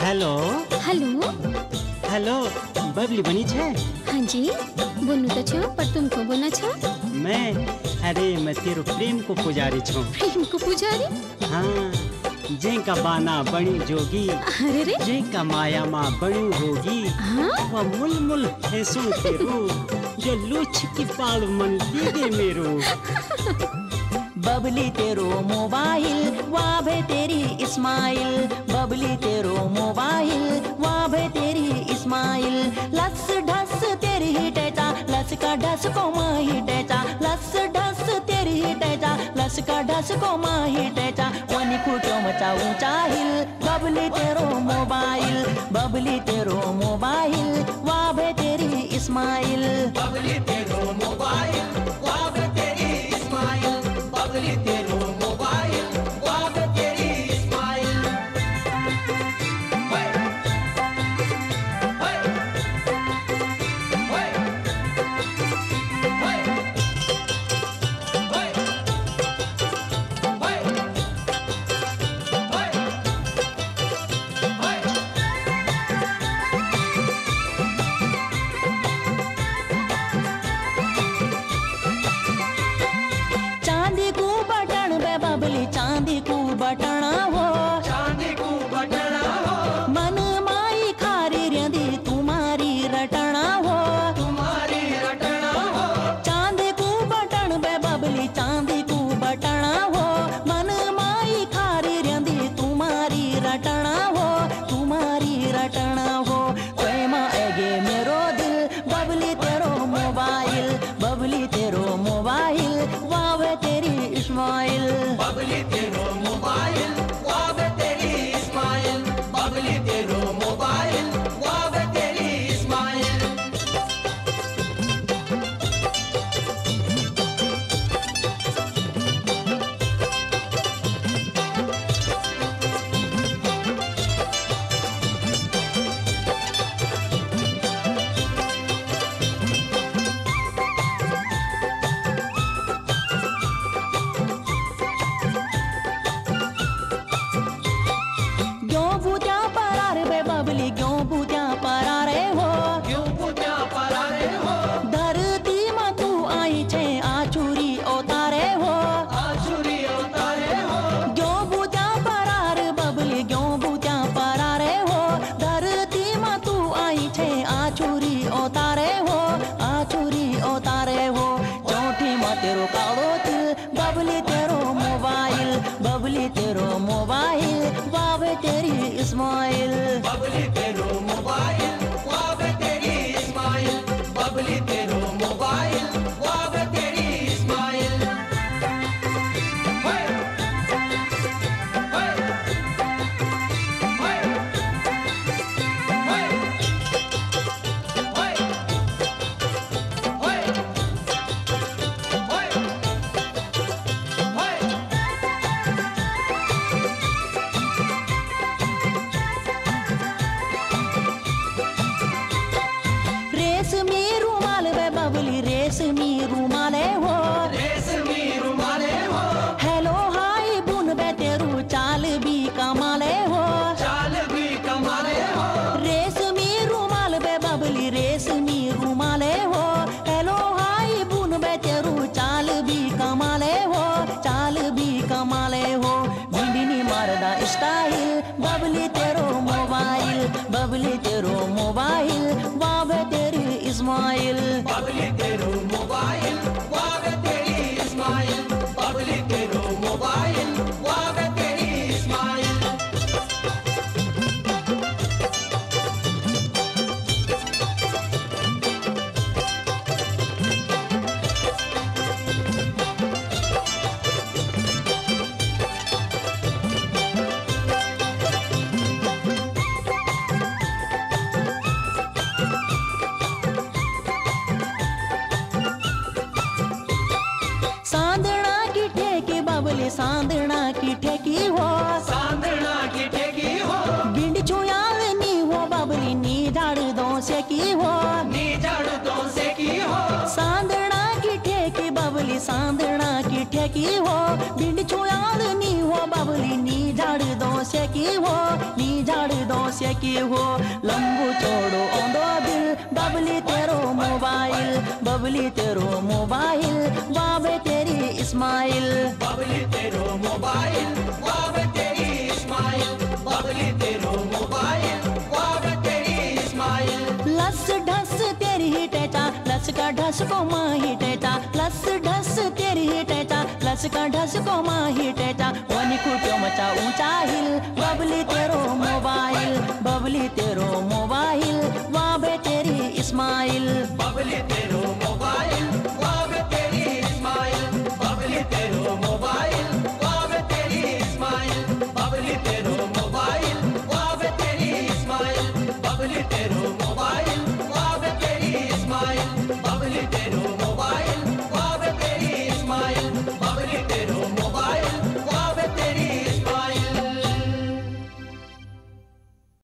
Hello hello hello Babli बनी छे? हाँ जी बोलू तो छो पर तुम को बोला छो? मैं तेरो प्रेम को पुजारी छो। प्रेम को पुजारी? हाँ, जे का बाना बनी जोगी, अरे रे जे का माया माँ बनी होगी। हाँ वह मुल मुल फैसों तेरू, जो लूछ की पाल मन दे मेरो। बबली तेरो मोबाइल वाह भे तेरी इस्माइल, बबली तेरो मोबाइल वाह भे तेरी इस्माइल। लस ढस तेरी ही टेचा, लस का ढस को माही टेचा, लस ढस तेरी ही टेचा, लस का ढस को माही टेचा। वनी खूटो मचा ऊंचा हिल, बबली तेरो मोबाइल, बबली तेरो मोबाइल वाह भे तेरी इस्माइल। बबली तेरो मोबाइल वाह भे तेरी इस्माइल, बबली तेरो मोबाइल वाह भे तेरी इस्माइल। होय होय होय होय होय होय होय होय। चांदी को बटन बे बबली चांदी को बटना हो, चांदी को बटना हो, मन माई खारी रियंदी तुम्हारी रटना हो, तुम्हारी रटना हो। चांदी को बटन बे बबली चांदी को बटना हो, मन माई खारी रियंदी तुम्हारी रटना हो, तुम्हारी रटना हो। प्रेम एगे मेरो दिल, बबली तेरो मोबाइल, बबली तेरो मोबाइल वाह वे तेरी इस्माइल। बबली तेरो मोबाइल वाह भे तेरी इस्माइल, बबली तेरो मोबाइल वाह भे तेरी इस्माइल। क्यों बूत्या परार बे बबली क्यों बूत्या परारे हो, क्यों पूजा परारे हो, धरती में तू आई छे आचुरी उतारे हो। आचुरी उतारे हो, क्यों बूत्या परार बबली क्यों बूत्या परारे हो, धरती में तू आई छे आचुरी उतारे हो, आचुरी उतारे हो। चौठी में तेरो कालो तिल, बबली तेरो मोबाइल, बबली तेरो मोबाइल वाह वे तेरी इस्माइल। बबली तेरो मोबाइल वाह भे तेरी इस्माइल, बबली तेरो मोबाइल वाह भे तेरी इस्माइल। होय होय होय होय होय होय होय होय। रेशमी रुमाल वे बबली रेशमी रुमाले हो, रेशमी रुमाले हो, हेलो हाय बुन बे तेरू चाल भी कमाले हो। चाल भी कमाले हो, रेशमी रुमाल बे बबली रेशमी रुमाले हो, हेलो हाय बुन बे तेरू चाल भी कमाले हो, चाल भी कमाले हो। भिंडिनी मारदा स्टाइल, बबली तेरो मोबाइल, बबली तेरो मोबाइल वाह बे तेरी इस्माइल। बबली तेरो मोबाइल वाह भे तेरी इस्माइल, बबली तेरो मोबाइल वाह भे तेरी इस्माइल। सांदना की ठेकी बबली सांदना की ठेकी हो, सांदना की ठेकी हो, गिंड चुयाल नी हो बबली नी झाड़ दो से की हो। नी जड़ दो से की हो, सांदना की ठेकी बबली सांदना की ठेकी हो, गिंड चुयाल नी हो बबली नी झाड़ दो से की हो, नी झाड़ दो समस्या की हो लंबू चौड़ो औंधो दिल बबली तेरो मोबाइल बबली तेरो मोबाइल वाह बे तेरी इस्माइल बबली तेरो मोबाइल वाह बे तेरी इस्माइल बबली तेरो मोबाइल वाह बे तेरी इस्माइल लस ढस तेरी ही टेटा लस का ढस को माही टेटा लस ढस तेरी ही टेटा लस का ढस को माही टेटा वनी कुटियो मचा ऊंचा हिल बबली तेरो मोबाइल बबली तेरो मोबाइल वाह बे तेरी इस्माइल बबली तेरो मोबाइल वाह बे तेरी इस्माइल बबली तेरो मोबाइल